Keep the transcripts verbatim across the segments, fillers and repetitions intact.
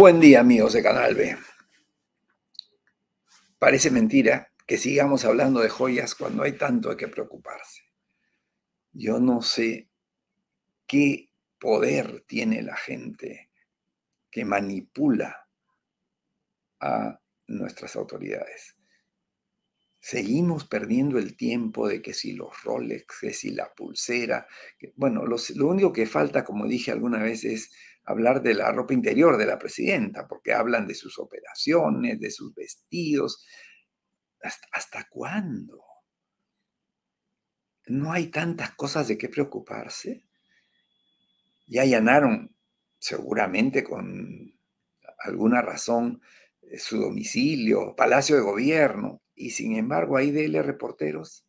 Buen día, amigos de Canal B. Parece mentira que sigamos hablando de joyas cuando hay tanto de qué preocuparse. Yo no sé qué poder tiene la gente que manipula a nuestras autoridades. Seguimos perdiendo el tiempo de que si los Rolex, que si la pulsera. Que, bueno, los, lo único que falta, como dije alguna vez, es hablar de la ropa interior de la presidenta, porque hablan de sus operaciones, de sus vestidos. ¿Hasta, hasta cuándo? ¿No hay tantas cosas de qué preocuparse? Ya allanaron, seguramente con alguna razón, eh, su domicilio, Palacio de Gobierno, y sin embargo ahí dele reporteros.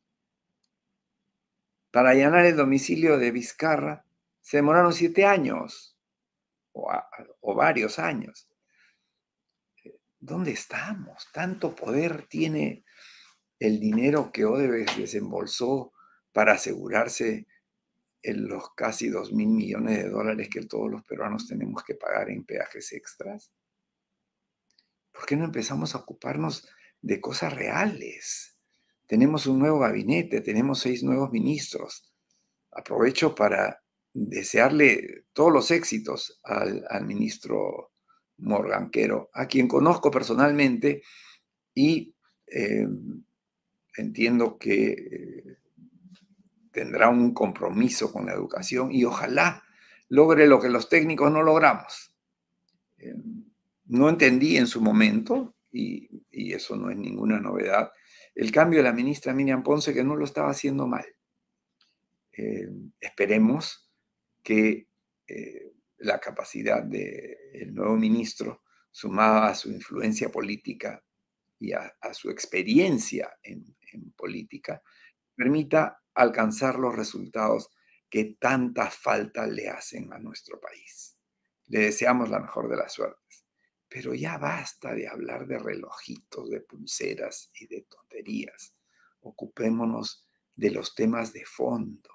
Para allanar el domicilio de Vizcarra se demoraron siete años o, a- o varios años. ¿Dónde estamos? Tanto poder tiene el dinero que Odebrecht desembolsó para asegurarse en los casi dos mil millones de dólares que todos los peruanos tenemos que pagar en peajes extras. ¿Por qué no empezamos a ocuparnos de cosas reales? Tenemos un nuevo gabinete, tenemos seis nuevos ministros. Aprovecho para desearle todos los éxitos al, al ministro Morganquero, a quien conozco personalmente y eh, entiendo que eh, tendrá un compromiso con la educación y ojalá logre lo que los técnicos no logramos. Eh, no entendí en su momento, y, y eso no es ninguna novedad, el cambio de la ministra Miriam Ponce, que no lo estaba haciendo mal. Eh, esperemos que eh, la capacidad del nuevo ministro, sumada a su influencia política y a, a su experiencia en, en política, permita alcanzar los resultados que tanta falta le hacen a nuestro país. Le deseamos la mejor de las suertes. Pero ya basta de hablar de relojitos, de pulseras y de tonterías. Ocupémonos de los temas de fondo.